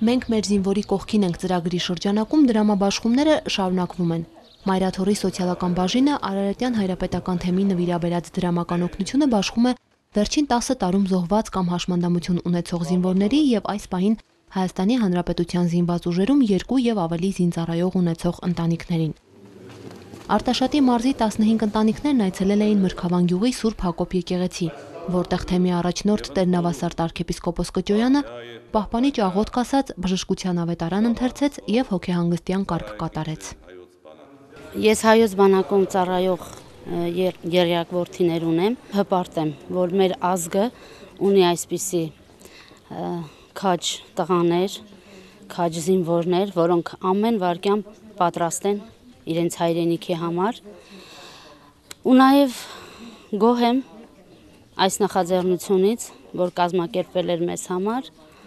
Մենք մեր զինվորի կողքին ենք ծրագրի շրջանակում դրամաբաշխումները շարունակվում են։ Մայրաթորի սոցիալական բաժինը Արարատյան հայրապետական թեմի նվիրաբերած դրամական օգնությունը բաշխում է վերջին 10 տարում զոհված կամ հաշմանդամություն ունեցող զինվորների եւ այս պահին Հայաստանի Հանրապետության զինված ուժերում 2 եւ ավելի զինծառայող ունեցող ընտանիքներին։ Արտաշատի մարզի 15 ընտանիքներն այցելել էին Մրգավան գյուղի Սուրբ Հակոբ եկեղեցի, որտեղ թեմի առաջնորդ Տեր-Նավասարդ arczepiskopos Կճոյանը պահպանիչ աղոթք ասաց, բժշկության ավետարան ընթերցեց եւ հոգեհանգստյան կարգ կատարեց։ Ես հայոց բանակում ծառայող երյակ որդիներ ունեմ, հպարտ եմ, որ մեր ազգը ունի այսպիսի քաջ տղաներ, քաջ զինվորներ, որոնք ամեն վարքյան պատրաստ են իրենց հայրենիքի համար, ու նաև գոհ եմ այս նախաձեռնությունից, որ կազմակերպվել էր մեզ համար,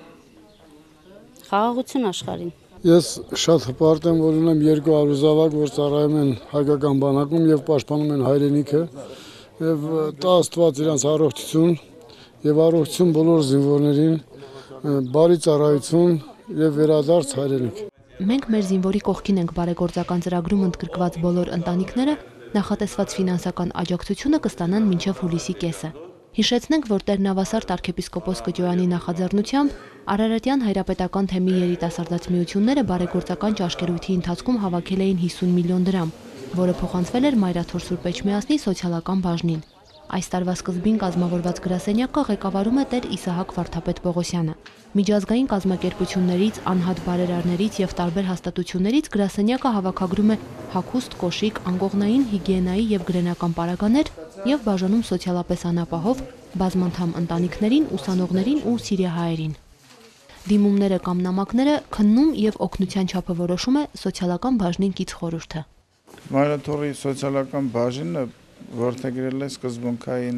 խաղաղություն աշխարհին։ Ես շատ հպարտ եմ, որ ունեմ 2 արուզավակ, որ ծառայում են հայկական բանակում եւ պաշտպանում են հայրենիքը, եւ տա Աստված իրանց առողջություն եւ առողջություն բոլոր զինվորներին, բարի ծառայություն եւ վերադարձ հայրենիք։ Մենք մեր զինվորի կողքին ենք բարեգործական ծրագրում ընդգրկված բոլոր ընտանիքները նախատեսված ֆինանսական աջակցությունը կստանան մինչև հուլիսի կեսը։ Հիշեցնենք, որ Տեր-Նավասարդ arczepiskopos Կճոյանի նախաձեռնությամբ Արարատյան հայրապետական թեմի երիտասարդաց միությունները բարեգործական ճաշկերույթի ընթացքում հավաքել էին 50 միլիոն դրամ, որը փոխանցվել էր Մայրաթոր Սուրբ Էջմիածնի սոցիալական բաժնին։ Այս տարվա սկզբին կազմավորված գրասենյակը ղեկավարում է Տեր Իսահակ Վարդապետ Պողոսյանը։ Միջազգային կազմակերպություններից, անհատ բարերարներից եւ տարբեր հաստատություններից գրասենյակը հավաքագրում է հագուստ, կոշիկ, անկողնային, հիգիենայի եւ գրենական պարագաներ եւ բաժանում սոցիալապես անապահով բազմանդամ ընտանիքներին, ուսանողներին ու սիրիահայերին։ Դիմումները կամ նամակները քննում եւ օգնության չափը որոշում է սոցիալական բաժնին կից խորհուրդը։ Մայրաթորի սոցիալական բաժինը որդեգրել է սկզբունքային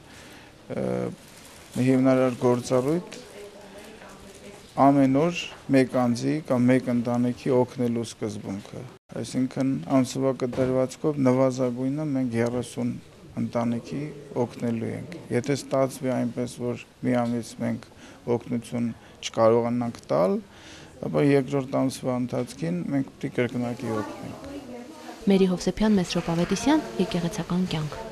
հիմնարար գործառույթ ամեն օր մեկ անձի կամ մեկ ընտանիքի օգնելու սկզբունքը։ Այսինքն ամսվա կտրվածքով նվազագույնը մենք 30 ընտանիքի օգնելու ենք։ Եթե ստացվի այնպես, որ մի ամիս մենք օգնություն չկարողանանք տալ, ապա երկրորդ ամսվա ընթացքին մենք պետք է կրկնակի օգնենք։ Մերի Հովսեփյան, Մեսրոպ Ավետիսյան, Եկեղեցական կյանք։